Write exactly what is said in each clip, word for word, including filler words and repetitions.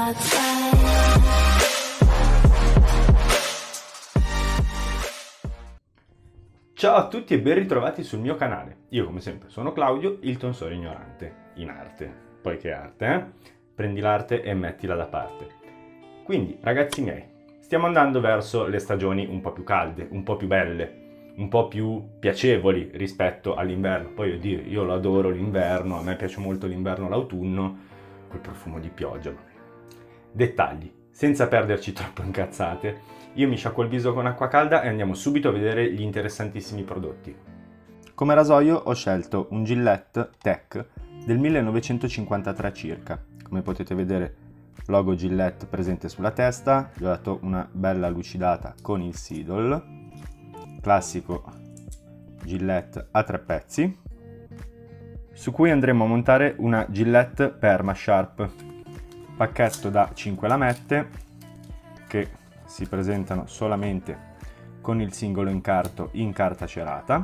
Ciao a tutti e ben ritrovati sul mio canale. Io come sempre sono Claudio, il tonsore ignorante, in arte. Poi che arte, eh? Prendi l'arte e mettila da parte. Quindi, ragazzi miei, stiamo andando verso le stagioni un po' più calde, un po' più belle, un po' più piacevoli rispetto all'inverno. Poi oddio, io lo adoro l'inverno, a me piace molto l'inverno, l'autunno, quel profumo di pioggia. Dettagli, senza perderci troppo in cazzate. Io mi sciacquo il viso con acqua calda e andiamo subito a vedere gli interessantissimi prodotti. Come rasoio ho scelto un Gillette Tech del millenovecentocinquantatré circa. Come potete vedere, logo Gillette presente sulla testa, gli ho dato una bella lucidata con il Sidol, classico Gillette a tre pezzi, su cui andremo a montare una Gillette Perma Sharp, pacchetto da cinque lamette che si presentano solamente con il singolo incarto in carta cerata,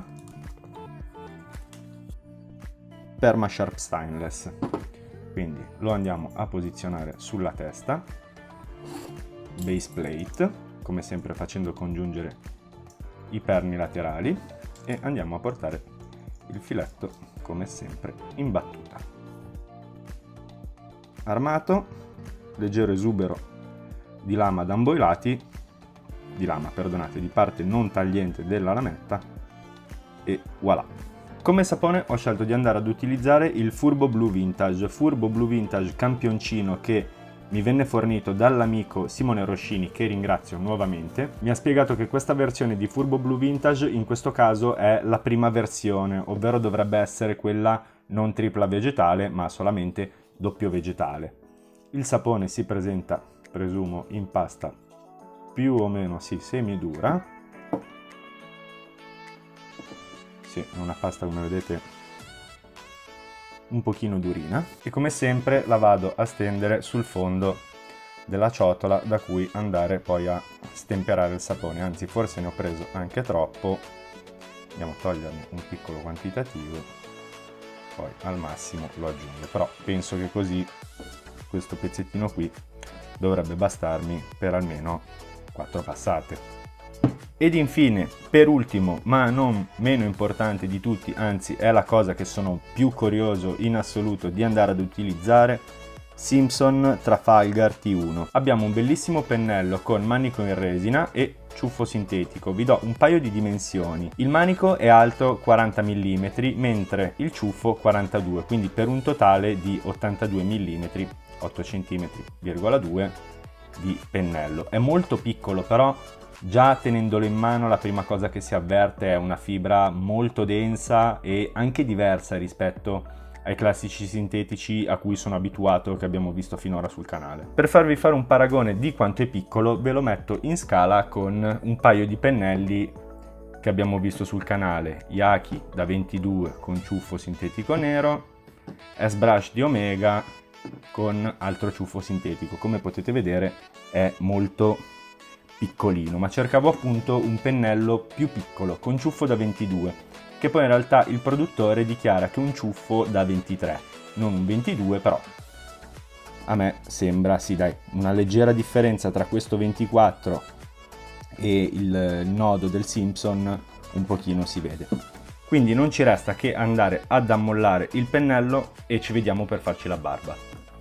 Perma Sharp Stainless. Quindi lo andiamo a posizionare sulla testa, base plate, come sempre facendo congiungere i perni laterali, e andiamo a portare il filetto come sempre in battuta. Armato, leggero esubero di lama da ambo i lati, di lama, perdonate, di parte non tagliente della lametta, e voilà. Come sapone ho scelto di andare ad utilizzare il Furbo Blue Vintage, Furbo Blue Vintage campioncino che mi venne fornito dall'amico Simone Roscini, che ringrazio nuovamente. Mi ha spiegato che questa versione di Furbo Blue Vintage in questo caso è la prima versione, ovvero dovrebbe essere quella non tripla vegetale ma solamente doppio vegetale. Il sapone si presenta, presumo, in pasta più o meno sì, semidura. Sì, è una pasta, come vedete, un pochino durina, e come sempre la vado a stendere sul fondo della ciotola da cui andare poi a stemperare il sapone. Anzi, forse ne ho preso anche troppo, andiamo a toglierne un piccolo quantitativo, poi al massimo lo aggiungo, però penso che così questo pezzettino qui dovrebbe bastarmi per almeno quattro passate. Ed infine, per ultimo, ma non meno importante di tutti, anzi è la cosa che sono più curioso in assoluto di andare ad utilizzare, Simpson Trafalgar T uno. Abbiamo un bellissimo pennello con manico in resina e ciuffo sintetico. Vi do un paio di dimensioni. Il manico è alto quaranta millimetri, mentre il ciuffo quarantadue, quindi per un totale di ottantadue millimetri, otto virgola due centimetri di pennello. È molto piccolo, però già tenendolo in mano la prima cosa che si avverte è una fibra molto densa e anche diversa rispetto ai classici sintetici a cui sono abituato, che abbiamo visto finora sul canale. Per farvi fare un paragone di quanto è piccolo, ve lo metto in scala con un paio di pennelli che abbiamo visto sul canale: Yaki da ventidue con ciuffo sintetico nero, S-Brush di Omega con altro ciuffo sintetico. Come potete vedere è molto piccolino, ma cercavo appunto un pennello più piccolo con ciuffo da ventidue, che poi in realtà il produttore dichiara che è un ciuffo da ventitré, non un ventidue, però a me sembra, sì dai, una leggera differenza tra questo ventiquattro e il nodo del Simpson un pochino si vede. Quindi non ci resta che andare ad ammollare il pennello e ci vediamo per farci la barba.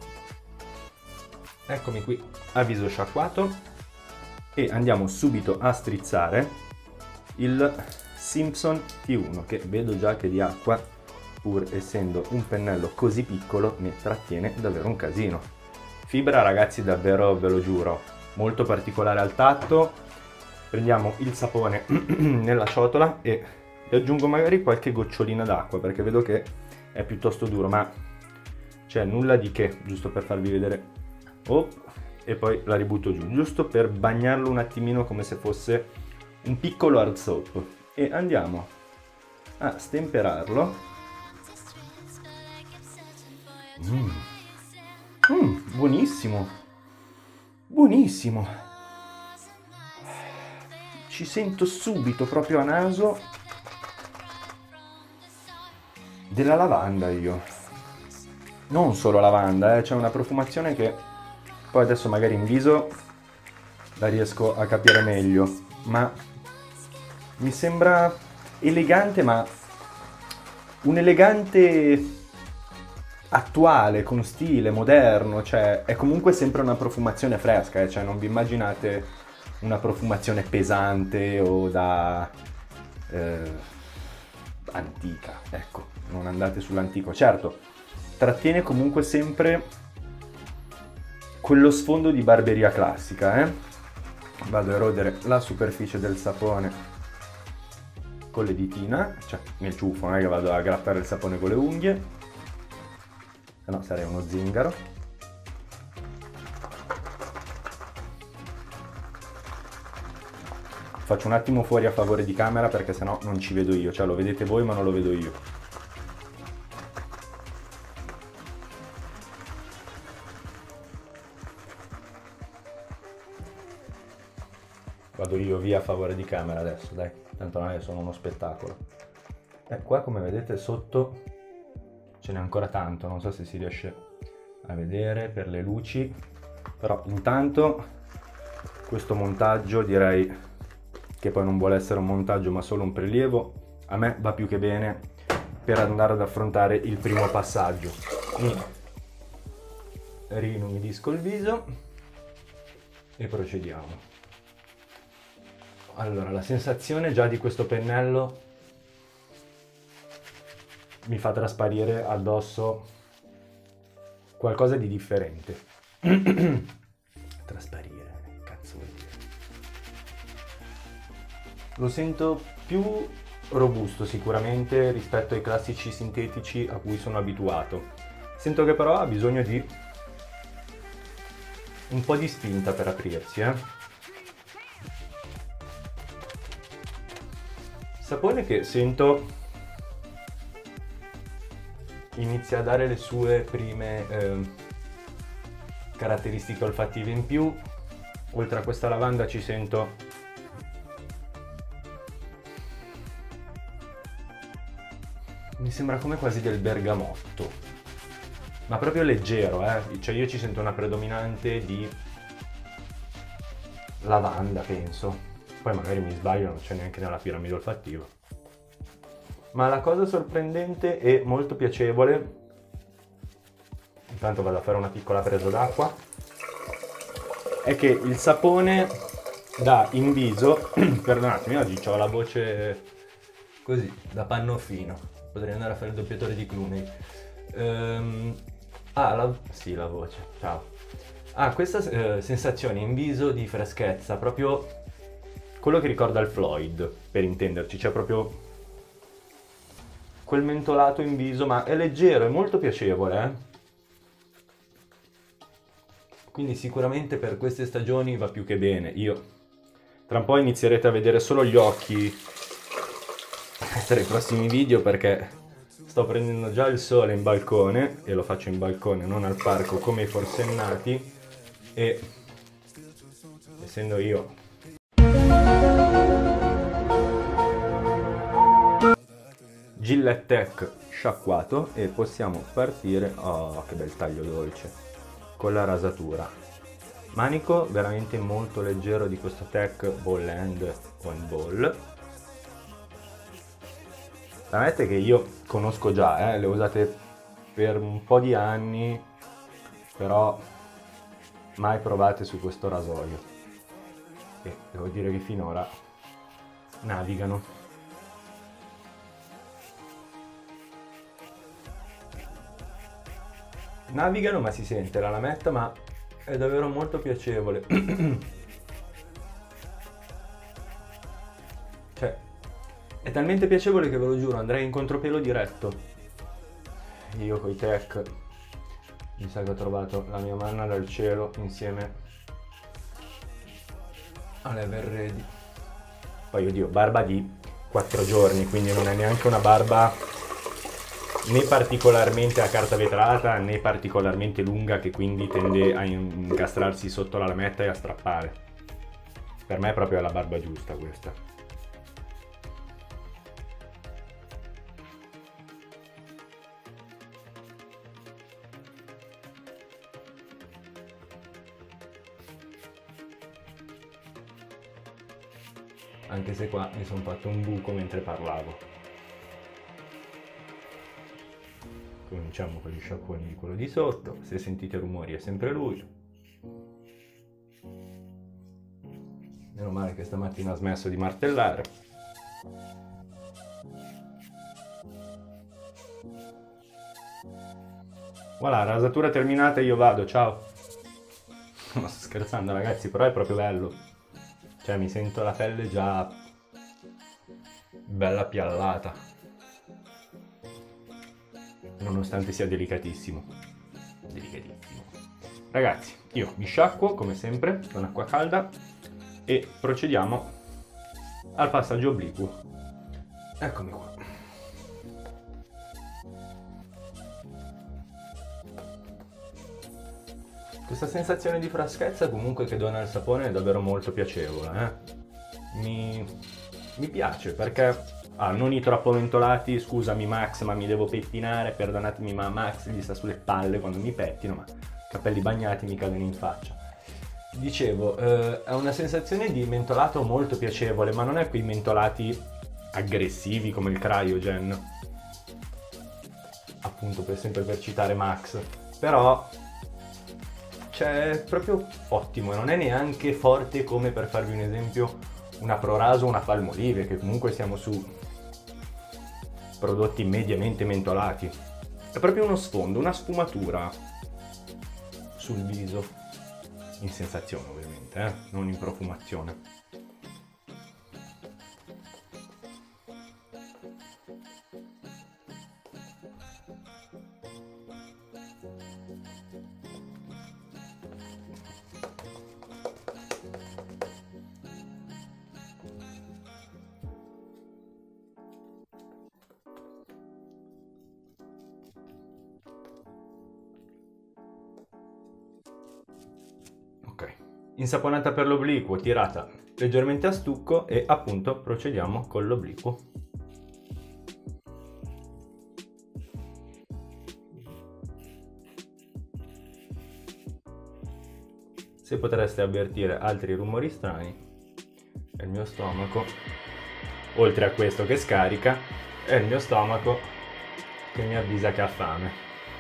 Eccomi qui a viso sciacquato e andiamo subito a strizzare il Simpson T uno, che vedo già che di acqua, pur essendo un pennello così piccolo, ne trattiene davvero un casino. Fibra, ragazzi, davvero ve lo giuro, molto particolare al tatto. Prendiamo il sapone nella ciotola e e aggiungo magari qualche gocciolina d'acqua, perché vedo che è piuttosto duro, ma c'è nulla di che, giusto per farvi vedere. Oh, e poi la ributto giù, giusto per bagnarlo un attimino come se fosse un piccolo hard soap, e andiamo a stemperarlo. Mm. Mm, buonissimo, buonissimo, ci sento subito proprio a naso della lavanda io. Non solo lavanda, eh, c'è una profumazione che Poi adesso magari in viso la riesco a capire meglio, ma mi sembra elegante, ma un elegante attuale, con stile, moderno, cioè è comunque sempre una profumazione fresca, eh? Cioè non vi immaginate una profumazione pesante o da eh, antica, ecco, non andate sull'antico. Certo, trattiene comunque sempre quello sfondo di barberia classica, eh? Vado a erodere la superficie del sapone con le ditine, cioè nel ciuffo, non è che vado a grattare il sapone con le unghie, se no sarei uno zingaro. Faccio un attimo fuori a favore di camera perché sennò non ci vedo io, cioè lo vedete voi ma non lo vedo io. Vado io via a favore di camera adesso, dai, tanto non è che sono uno spettacolo. E qua come vedete sotto ce n'è ancora tanto, non so se si riesce a vedere per le luci, però intanto questo montaggio direi che poi non vuole essere un montaggio ma solo un prelievo, a me va più che bene per andare ad affrontare il primo passaggio. Mi rinumidisco il viso e procediamo. Allora, la sensazione già di questo pennello mi fa trasparire addosso qualcosa di differente. Trasparire, cazzo vuol dire? Lo sento più robusto sicuramente rispetto ai classici sintetici a cui sono abituato. Sento che però ha bisogno di un po' di spinta per aprirsi, eh? Sapone che sento inizia a dare le sue prime eh, caratteristiche olfattive in più. Oltre a questa lavanda ci sento mi sembra come quasi del bergamotto, ma proprio leggero, eh? Cioè io ci sento una predominante di lavanda, penso. Poi magari mi sbaglio, non c'è neanche nella piramide olfattiva. Ma la cosa sorprendente e molto piacevole, intanto vado a fare una piccola presa d'acqua, è che il sapone dà in viso, perdonatemi, oggi ho la voce così, da pannofino, potrei andare a fare il doppiatore di Clooney. Ehm, ah, la, sì, la voce, ciao. Ha questa eh, sensazione in viso di freschezza, proprio quello che ricorda il Floyd, per intenderci, c'è proprio quel mentolato in viso, ma è leggero, è molto piacevole, eh? Quindi sicuramente per queste stagioni va più che bene. Io tra un po' inizierete a vedere solo gli occhi tra i prossimi video perché sto prendendo già il sole in balcone e lo faccio in balcone, non al parco come i forsennati, e essendo io Gillette Tech sciacquato, e possiamo partire, oh che bel taglio dolce, con la rasatura. Manico veramente molto leggero di questo Tech Ball End on Ball. La netta è che io conosco già, eh, le ho usate per un po' di anni, però mai provate su questo rasoio, e devo dire che finora navigano. Navigano, ma si sente la lametta, ma è davvero molto piacevole. Cioè, è talmente piacevole che ve lo giuro, andrei in contropelo diretto. Io coi Tech mi sa che ho trovato la mia manna dal cielo insieme all'Ever Ready. Poi oddio, barba di quattro giorni, quindi non è neanche una barba né particolarmente a carta vetrata né particolarmente lunga, che quindi tende a incastrarsi sotto la lametta e a strappare. Per me è proprio la barba giusta questa. anche se qua mi sono fatto un buco mentre parlavo. Cominciamo con gli sciacquoni di quello di sotto, se sentite rumori è sempre lui. Meno male che stamattina ha smesso di martellare. Voilà, rasatura terminata, io vado, ciao. Ma sto scherzando ragazzi, però è proprio bello. Cioè mi sento la pelle già bella piallata, nonostante sia delicatissimo. Delicatissimo. Ragazzi, io mi sciacquo come sempre con acqua calda e procediamo al passaggio obliquo. Eccomi qua. Questa sensazione di freschezza comunque che dona il sapone è davvero molto piacevole, eh? Mi, mi piace perché ah, non i troppo mentolati, scusami Max ma mi devo pettinare, perdonatemi ma Max gli sta sulle palle quando mi pettino, ma capelli bagnati mi cadono in faccia. Dicevo, eh, è una sensazione di mentolato molto piacevole, ma non è quei mentolati aggressivi come il Cryogen, appunto per sempre per citare Max, però cioè, è proprio ottimo, non è neanche forte come, per farvi un esempio, una Proraso o una Palmolive, che comunque siamo su prodotti mediamente mentolati. È proprio uno sfondo, una sfumatura sul viso, in sensazione ovviamente, eh? Non in profumazione. Ok, insaponata per l'obliquo, tirata leggermente a stucco e appunto procediamo con l'obliquo. Se potreste avvertire altri rumori strani, è il mio stomaco, oltre a questo che scarica, è il mio stomaco che mi avvisa che ha fame.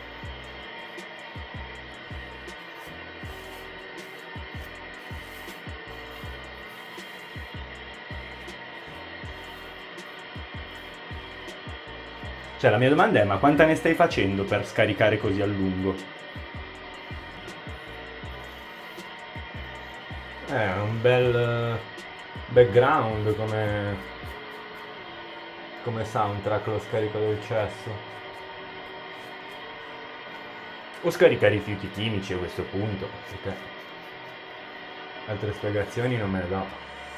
Cioè, la mia domanda è, ma quanta ne stai facendo per scaricare così a lungo? È un bel background come, come soundtrack lo scarico del cesso. O scaricare i rifiuti chimici a questo punto, perché altre spiegazioni non me ne do.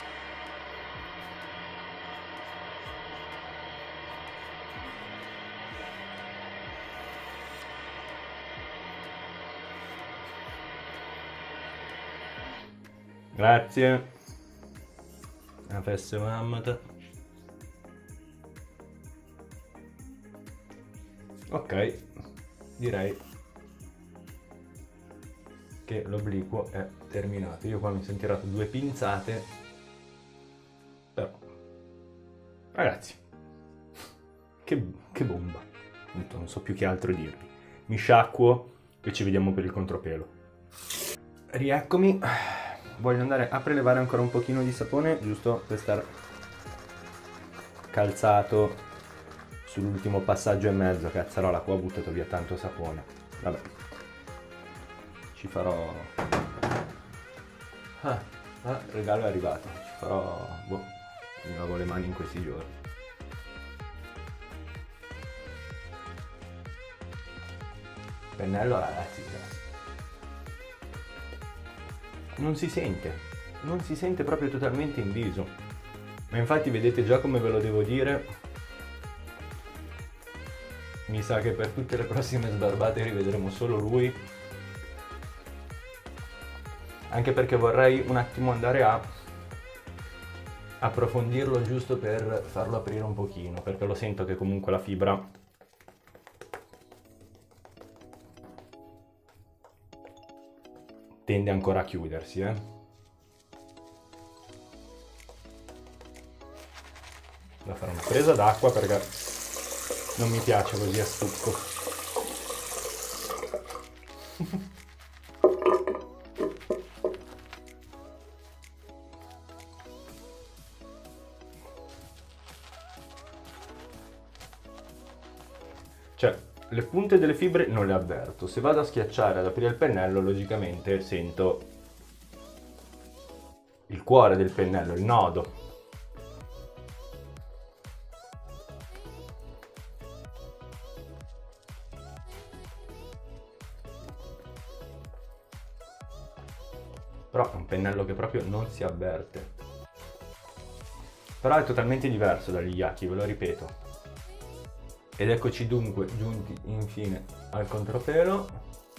Grazie. La festa mamma. Ok, direi che l'obliquo è terminato. Io qua mi sono tirato due pinzate, però ragazzi, che, che bomba. Non so più che altro dirvi. Mi sciacquo e ci vediamo per il contropelo. Rieccomi. Voglio andare a prelevare ancora un pochino di sapone, giusto per star calzato sull'ultimo passaggio e mezzo. Cazzarola, qua ho buttato via tanto sapone. Vabbè, ci farò... Ah, ah, il regalo è arrivato. Ci farò... Boh, mi lavo le mani in questi giorni. Pennello, ragazzi, non si sente, non si sente proprio totalmente in viso. Ma infatti vedete già come ve lo devo dire. Mi sa che per tutte le prossime sbarbate rivedremo solo lui. Anche perché vorrei un attimo andare a approfondirlo giusto per farlo aprire un pochino, perché lo sento che comunque la fibra tende ancora a chiudersi, eh. da fare una presa d'acqua perché non mi piace così a stucco. Cioè, le punte delle fibre non le avverto. Se vado a schiacciare ad aprire il pennello, logicamente sento il cuore del pennello, il nodo. Però è un pennello che proprio non si avverte. Però è totalmente diverso dagli Yaki, ve lo ripeto. Ed eccoci dunque giunti infine al contropelo.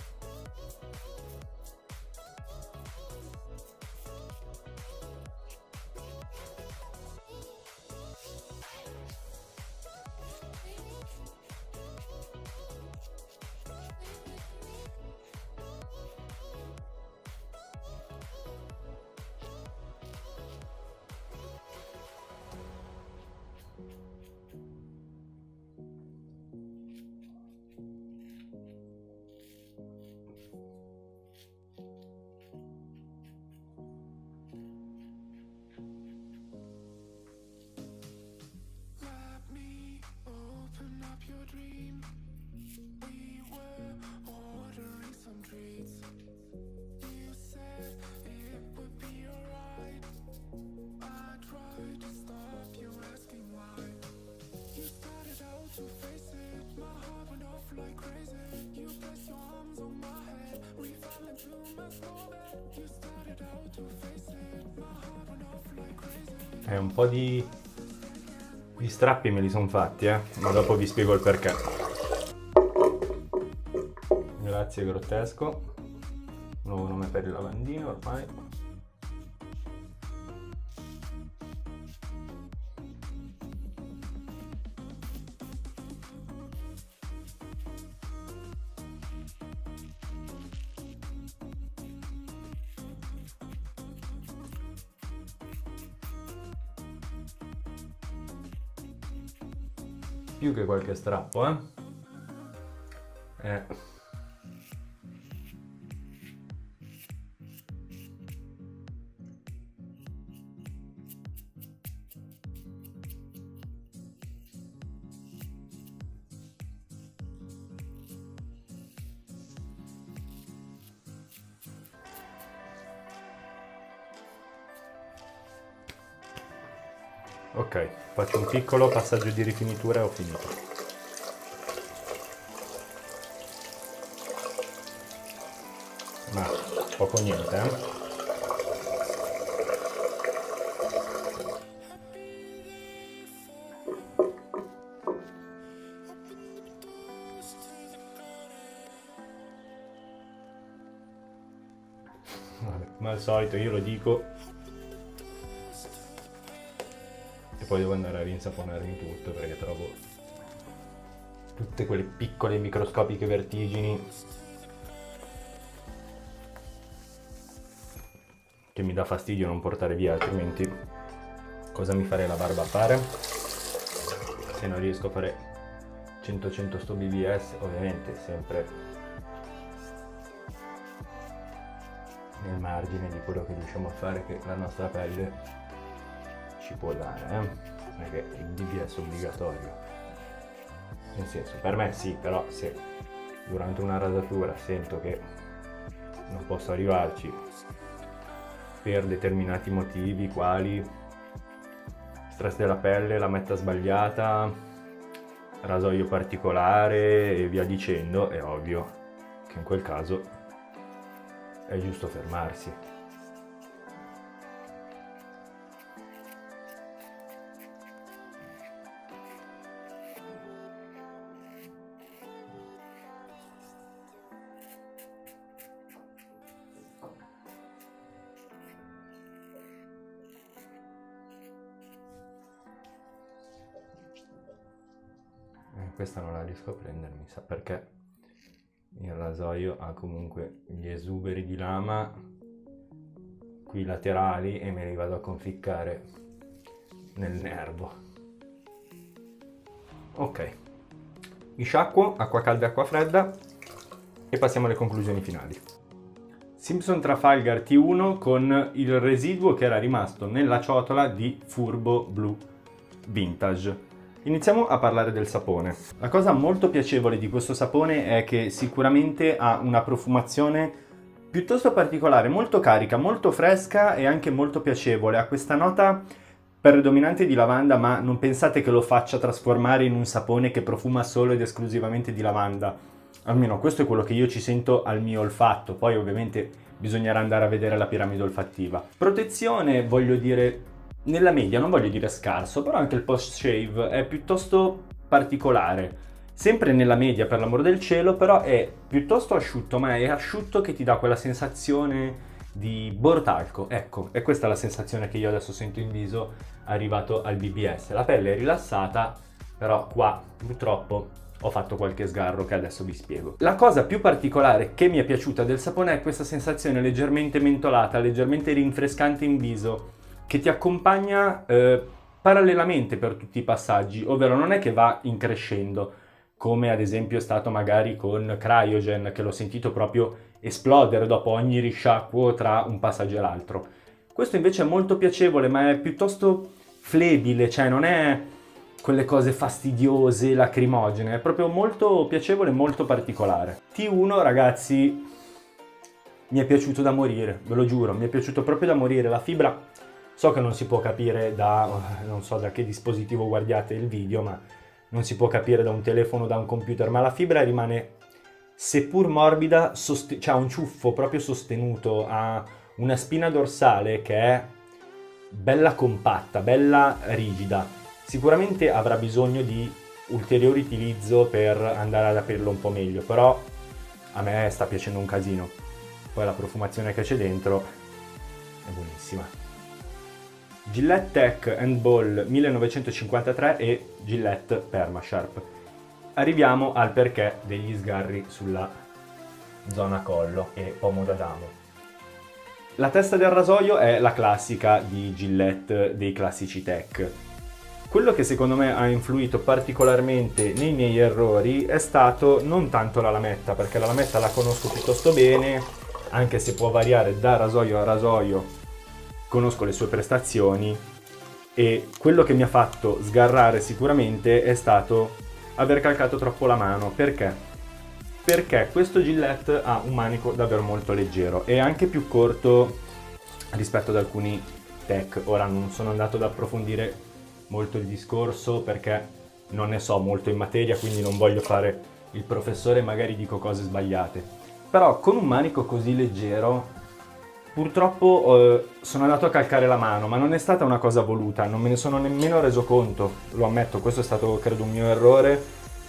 Eh, un po' di, di strappi me li sono fatti, eh, ma dopo vi spiego il perché. Grazie Grottesco, nuovo nome per il lavandino ormai. Più che qualche strappo, eh. eh. Ok, faccio un piccolo passaggio di rifinitura e ho finito. Ma poco niente, eh? Vabbè, ma al solito io lo dico e poi devo andare a rinsaponarmi tutto perché trovo tutte quelle piccole microscopiche vertigini che mi dà fastidio non portare via, altrimenti cosa mi farei la barba a fare? Se non riesco a fare cento cento sto B B S, ovviamente sempre nel margine di quello che riusciamo a fare, che la nostra pelle ci può dare, eh? Perché il B B S è obbligatorio. Nel senso, per me sì, però se durante una rasatura sento che non posso arrivarci per determinati motivi, quali stress della pelle, la metta sbagliata, rasoio particolare e via dicendo, è ovvio che in quel caso è giusto fermarsi. Questa non la riesco a prendere, mi sa, perché il rasoio ha comunque gli esuberi di lama qui laterali e me li vado a conficcare nel nervo. Ok, mi sciacquo, acqua calda e acqua fredda e passiamo alle conclusioni finali. Simpson Trafalgar T uno con il residuo che era rimasto nella ciotola di Furbo Blu Vintage. Iniziamo a parlare del sapone. La cosa molto piacevole di questo sapone è che sicuramente ha una profumazione piuttosto particolare, molto carica, molto fresca e anche molto piacevole. Ha questa nota predominante di lavanda, ma non pensate che lo faccia trasformare in un sapone che profuma solo ed esclusivamente di lavanda. Almeno questo è quello che io ci sento al mio olfatto, poi ovviamente bisognerà andare a vedere la piramide olfattiva. Protezione, voglio dire, nella media, non voglio dire scarso, però anche il post shave è piuttosto particolare. Sempre nella media, per l'amor del cielo, però è piuttosto asciutto, ma è asciutto che ti dà quella sensazione di borotalco. Ecco, è questa la sensazione che io adesso sento in viso arrivato al B B S. La pelle è rilassata, però qua purtroppo ho fatto qualche sgarro che adesso vi spiego. La cosa più particolare che mi è piaciuta del sapone è questa sensazione leggermente mentolata, leggermente rinfrescante in viso, che ti accompagna eh, parallelamente per tutti i passaggi, ovvero non è che va in crescendo, come ad esempio è stato magari con Cryogen, che l'ho sentito proprio esplodere dopo ogni risciacquo tra un passaggio e l'altro. Questo invece è molto piacevole, ma è piuttosto flebile, cioè non è quelle cose fastidiose, lacrimogene, è proprio molto piacevole e molto particolare. T uno, ragazzi, mi è piaciuto da morire, ve lo giuro, mi è piaciuto proprio da morire. La fibra, so che non si può capire da, non so da che dispositivo guardiate il video, ma non si può capire da un telefono, da un computer, ma la fibra rimane, seppur morbida, c'ha un ciuffo proprio sostenuto, ha una spina dorsale che è bella compatta, bella rigida. Sicuramente avrà bisogno di ulteriore utilizzo per andare ad aprirlo un po' meglio, però a me sta piacendo un casino. Poi la profumazione che c'è dentro è buonissima. Gillette Tech and Ball millenovecentocinquantatré e Gillette Permasharp. Arriviamo al perché degli sgarri sulla zona collo e pomo d'Adamo. La testa del rasoio è la classica di Gillette dei classici Tech. Quello che secondo me ha influito particolarmente nei miei errori è stato non tanto la lametta, perché la lametta la conosco piuttosto bene, anche se può variare da rasoio a rasoio, conosco le sue prestazioni, e quello che mi ha fatto sgarrare sicuramente è stato aver calcato troppo la mano. Perché? Perché questo Gillette ha un manico davvero molto leggero e anche più corto rispetto ad alcuni Tech. Ora non sono andato ad approfondire molto il discorso perché non ne so molto in materia, quindi non voglio fare il professore e magari dico cose sbagliate. Però con un manico così leggero purtroppo eh, sono andato a calcare la mano, ma non è stata una cosa voluta, non me ne sono nemmeno reso conto, lo ammetto, questo è stato credo un mio errore,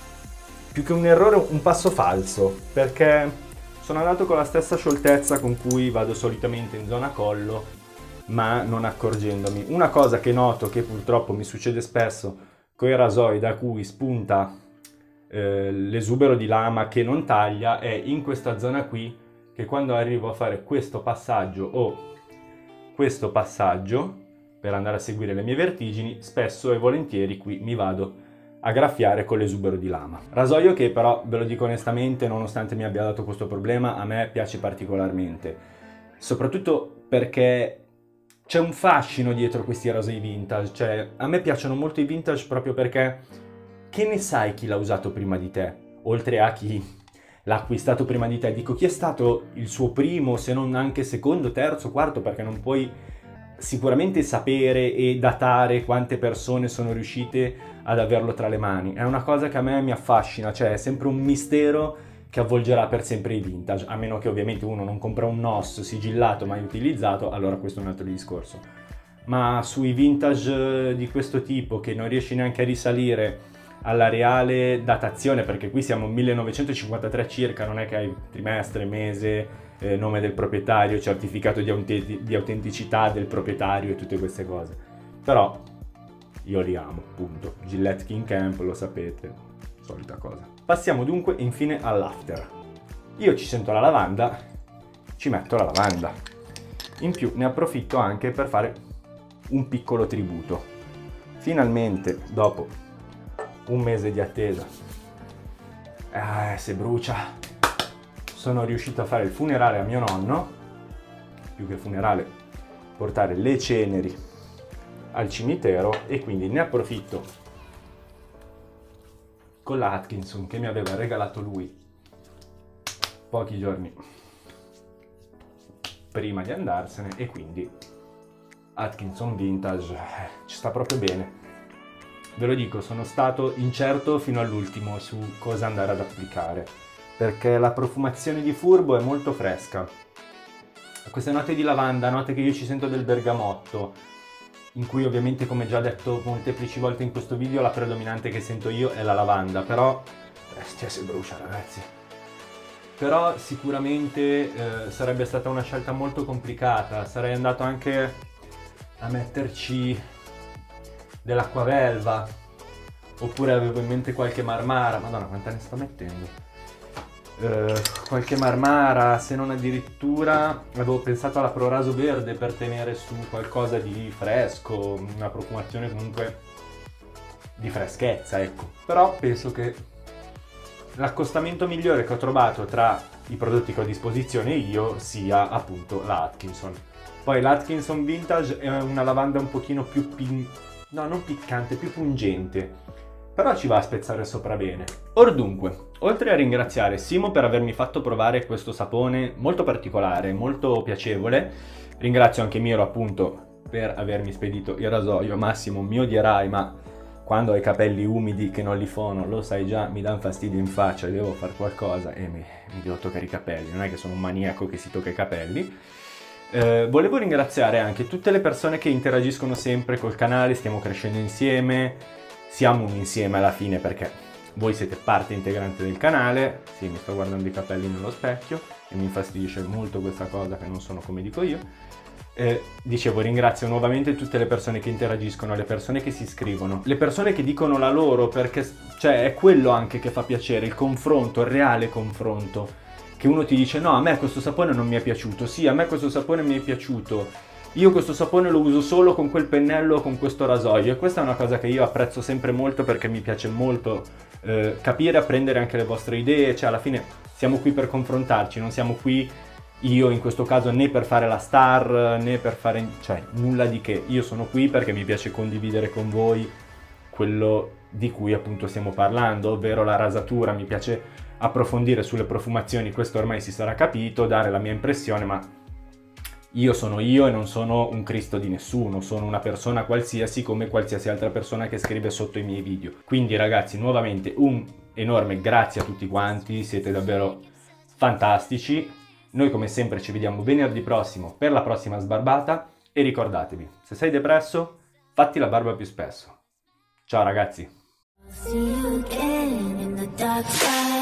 più che un errore un passo falso, perché sono andato con la stessa scioltezza con cui vado solitamente in zona collo, ma non accorgendomi. Una cosa che noto, che purtroppo mi succede spesso con i rasoi da cui spunta eh, l'esubero di lama che non taglia, è in questa zona qui, che quando arrivo a fare questo passaggio o questo passaggio per andare a seguire le mie vertigini, spesso e volentieri qui mi vado a graffiare con l'esubero di lama. Rasoio che però, ve lo dico onestamente, nonostante mi abbia dato questo problema, a me piace particolarmente, soprattutto perché c'è un fascino dietro questi rasoi vintage. Cioè, a me piacciono molto i vintage proprio perché che ne sai chi l'ha usato prima di te, oltre a chi l'ha acquistato prima di te. Dico, chi è stato il suo primo, se non anche secondo, terzo, quarto, perché non puoi sicuramente sapere e datare quante persone sono riuscite ad averlo tra le mani. È una cosa che a me mi affascina, cioè è sempre un mistero che avvolgerà per sempre i vintage, a meno che ovviamente uno non compra un N O S sigillato mai utilizzato, allora questo è un altro discorso. Ma sui vintage di questo tipo, che non riesci neanche a risalire alla reale datazione, perché qui siamo millenovecentocinquantatré circa, non è che hai trimestre, mese, eh, nome del proprietario, certificato di, aut- di autenticità del proprietario e tutte queste cose. Però io li amo, punto. Gillette King Camp, lo sapete, solita cosa. Passiamo dunque infine all'after. Io ci sento la lavanda, ci metto la lavanda. In più ne approfitto anche per fare un piccolo tributo. Finalmente, dopo un mese di attesa. Eh, se brucia. Sono riuscito a fare il funerale a mio nonno, più che funerale, portare le ceneri al cimitero, e quindi ne approfitto con la Atkinson che mi aveva regalato lui pochi giorni prima di andarsene, e quindi Atkinson Vintage eh, ci sta proprio bene. Ve lo dico, sono stato incerto fino all'ultimo su cosa andare ad applicare, perché la profumazione di Furbo è molto fresca. Queste note di lavanda, note che io ci sento del bergamotto, in cui ovviamente, come già detto molteplici volte in questo video, la predominante che sento io è la lavanda, però eh, si brucia, ragazzi. Però sicuramente eh, sarebbe stata una scelta molto complicata. Sarei andato anche a metterci dell'acquavelva, oppure avevo in mente qualche marmara. Madonna, quanta ne sto mettendo? Uh, qualche marmara, se non addirittura avevo pensato alla Proraso Verde per tenere su qualcosa di fresco, una profumazione comunque di freschezza, ecco. Però penso che l'accostamento migliore che ho trovato tra i prodotti che ho a disposizione io sia appunto la Atkinson. Poi l'Atkinson Vintage è una lavanda un pochino più pin... no, non piccante, più pungente, però ci va a spezzare sopra bene. Or dunque, oltre a ringraziare Simo per avermi fatto provare questo sapone molto particolare, molto piacevole, ringrazio anche Miro appunto per avermi spedito il rasoio. Massimo, mi odierai, ma quando ho i capelli umidi che non li fono, lo sai già, mi danno fastidio in faccia, devo fare qualcosa e mi, mi devo toccare i capelli, non è che sono un maniaco che si tocca i capelli. Eh, volevo ringraziare anche tutte le persone che interagiscono sempre col canale, stiamo crescendo insieme, siamo un insieme alla fine perché voi siete parte integrante del canale. Sì, mi sto guardando i capelli nello specchio e mi infastidisce molto questa cosa che non sono come dico io. Eh, dicevo, ringrazio nuovamente tutte le persone che interagiscono, le persone che si iscrivono, le persone che dicono la loro, perché cioè, è quello anche che fa piacere, il confronto, il reale confronto. Che uno ti dice no, a me questo sapone non mi è piaciuto, sì, a me questo sapone mi è piaciuto, io questo sapone lo uso solo con quel pennello o con questo rasoio, e questa è una cosa che io apprezzo sempre molto, perché mi piace molto eh, capire, apprendere anche le vostre idee. Cioè alla fine siamo qui per confrontarci, non siamo qui, io in questo caso, né per fare la star né per fare, cioè nulla di che. Io sono qui perché mi piace condividere con voi quello di cui appunto stiamo parlando, ovvero la rasatura. Mi piace approfondire sulle profumazioni, questo ormai si sarà capito, dare la mia impressione, ma io sono io e non sono un Cristo di nessuno, sono una persona qualsiasi come qualsiasi altra persona che scrive sotto i miei video. Quindi ragazzi, nuovamente un enorme grazie a tutti quanti, siete davvero fantastici. Noi come sempre ci vediamo venerdì prossimo per la prossima sbarbata, e ricordatevi, se sei depresso, fatti la barba più spesso. Ciao ragazzi! See you again in the dark side.